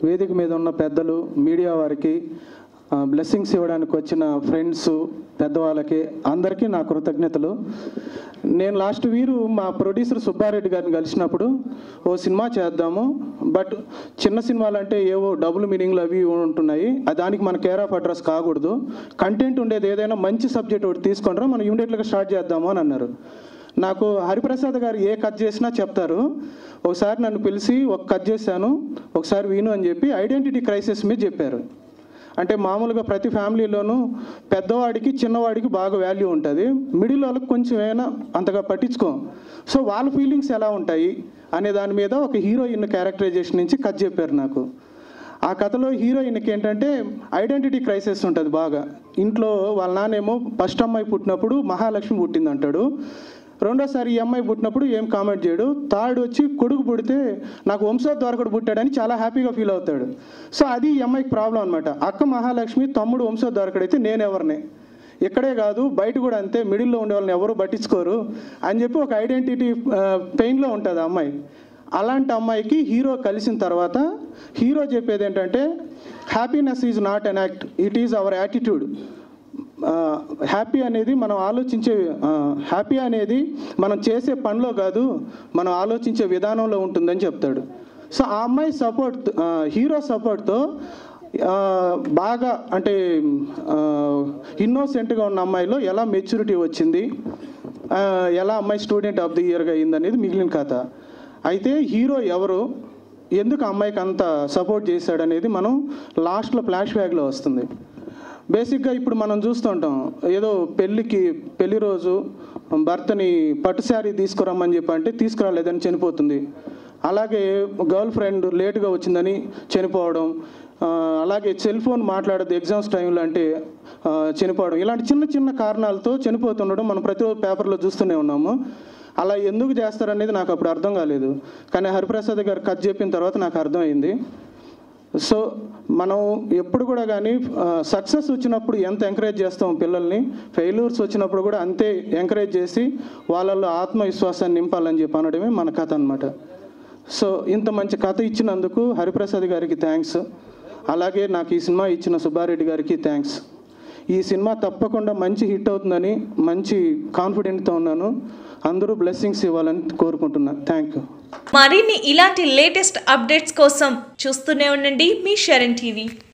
వేదిక మీద ఉన్న పెద్దలు, మీడియా వారికి, బ్లెస్సింగ్స్ ఇవ్వడానికి వచ్చిన ఫ్రెండ్స్, పెద్దవాళ్ళకి అందరికీ నా కృతజ్ఞతలు. నేను లాస్ట్ వీరు మా ప్రొడ్యూసర్ సుబ్బారెడ్డి గారిని కలిసినప్పుడు ఓ సినిమా చేద్దాము, బట్ చిన్న సినిమాలు అంటే ఏవో డబుల్ మీనింగ్లు అవి ఉంటున్నాయి, దానికి మన కేర్ ఆఫ్ అడ్రస్ కాకూడదు, కంటెంట్ ఉండేది ఏదైనా మంచి సబ్జెక్ట్ ఒకటి తీసుకుంటారో మనం ఇమీడియట్గా స్టార్ట్ చేద్దాము అని అన్నారు. నాకు హరిప్రసాద్ గారు ఏ కట్ చేసినా చెప్తారు. ఒకసారి నన్ను పిలిచి ఒక కట్ చేశాను, ఒకసారి విను అని చెప్పి ఐడెంటిటీ క్రైసిస్ మీద చెప్పారు. అంటే మామూలుగా ప్రతి ఫ్యామిలీలోనూ పెద్దవాడికి చిన్నవాడికి బాగా వాల్యూ ఉంటుంది, మిడిల్ వాళ్ళకి కొంచెం ఏమైనా అంతగా పట్టించుకోం. సో వాళ్ళ ఫీలింగ్స్ ఎలా ఉంటాయి అనే దాని మీద ఒక హీరోయిన్ క్యారెక్టరైజేషన్ నుంచి కథ చెప్పారు నాకు. ఆ కథలో హీరోయిన్కి ఏంటంటే ఐడెంటిటీ క్రైసిస్ ఉంటుంది బాగా. ఇంట్లో వాళ్ళ నాన్నేమో ఫస్ట్ అమ్మాయి పుట్టినప్పుడు మహాలక్ష్మి పుట్టింది అంటాడు, రెండోసారి ఈ అమ్మాయి పుట్టినప్పుడు ఏం కామెంట్ చేయడు, థర్డ్ వచ్చి కొడుకు పుడితే నాకు వంశోద్వారకుడు పుట్టాడని చాలా హ్యాపీగా ఫీల్ అవుతాడు. సో అది ఈ అమ్మాయికి ప్రాబ్లం అనమాట. అక్క మహాలక్ష్మి, తమ్ముడు వంశోద్వారకుడు అయితే నేనెవరిని, ఇక్కడే కాదు బయట కూడా అంతే, మిడిల్లో ఉండే వాళ్ళని ఎవరు పట్టించుకోరు అని చెప్పి ఒక ఐడెంటిటీ పెయిన్లో ఉంటుంది ఆ అమ్మాయి. అలాంటి అమ్మాయికి హీరో కలిసిన తర్వాత హీరో చెప్పేది ఏంటంటే happiness is not an act, it is our attitude. Happy అనేది మనం ఆలోచించే, హ్యాపీ అనేది మనం చేసే పనిలో కాదు, మనం ఆలోచించే విధానంలో ఉంటుందని చెప్తాడు. సో ఆ అమ్మాయి సపోర్ట్, హీరో సపోర్ట్తో బాగా అంటే ఇన్నోసెంట్గా ఉన్న అమ్మాయిలో ఎలా మెచ్యూరిటీ వచ్చింది, ఎలా అమ్మాయి స్టూడెంట్ ఆఫ్ ది ఇయర్గా అయిందనేది మిగిలిన కథ. అయితే హీరో ఎవరు, ఎందుకు అమ్మాయికి అంత సపోర్ట్ చేశాడనేది మనం లాస్ట్లో ఫ్లాష్ బ్యాక్లో వస్తుంది. బేసిక్గా ఇప్పుడు మనం చూస్తుంటాం, ఏదో పెళ్లి రోజు భర్తని పట్టు శారీ తీసుకురమ్మని చెప్పి అంటే తీసుకురాలేదని చనిపోతుంది. అలాగే గర్ల్ ఫ్రెండ్ లేటుగా వచ్చిందని చనిపోవడం, అలాగే సెల్ ఫోన్ మాట్లాడదు ఎగ్జామ్స్ టైంలో అంటే చనిపోవడం, ఇలాంటి చిన్న చిన్న కారణాలతో చనిపోతుండడం మనం ప్రతిరోజు పేపర్లో చూస్తూనే ఉన్నాము. అలా ఎందుకు చేస్తారనేది నాకు అప్పుడు అర్థం కాలేదు, కానీ హరిప్రసాద్ గారు కథ చెప్పిన తర్వాత నాకు అర్థమైంది. సో మనం ఎప్పుడు కూడా కానీ సక్సెస్ వచ్చినప్పుడు ఎంత ఎంకరేజ్ చేస్తాం పిల్లల్ని, ఫెయిల్యూర్స్ వచ్చినప్పుడు కూడా అంతే ఎంకరేజ్ చేసి వాళ్ళల్లో ఆత్మవిశ్వాసాన్ని నింపాలని చెప్పి అనడమే మన కథ అనమాట. సో ఇంత మంచి కథ ఇచ్చినందుకు హరిప్రసాద్ గారికి థ్యాంక్స్, అలాగే నాకు ఈ సినిమా ఇచ్చిన సుబ్బారెడ్డి గారికి థ్యాంక్స్. ఈ సినిమా తప్పకుండా మంచి హిట్ అవుతుందని మంచి కాన్ఫిడెంట్తో ఉన్నాను. అందరూ బ్లెస్సింగ్స్ ఇవ్వాలని కోరుకుంటున్నాను. Thank you. మరిన్ని ఇలాంటి లేటెస్ట్ అప్డేట్స్ కోసం చూస్తూనే ఉండండి మీ షారన్ టీవీ.